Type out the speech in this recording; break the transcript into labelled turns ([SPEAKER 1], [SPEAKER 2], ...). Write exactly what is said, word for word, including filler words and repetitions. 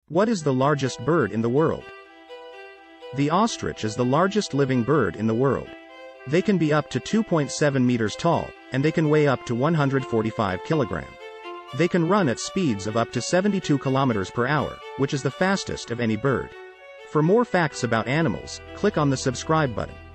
[SPEAKER 1] What is the largest bird in the world? The ostrich is the largest living bird in the world. They can be up to two point seven meters tall, and they can weigh up to one hundred forty-five kilograms. They can run at speeds of up to seventy-two kilometers per hour, which is the fastest of any bird. For more facts about animals, click on the subscribe button.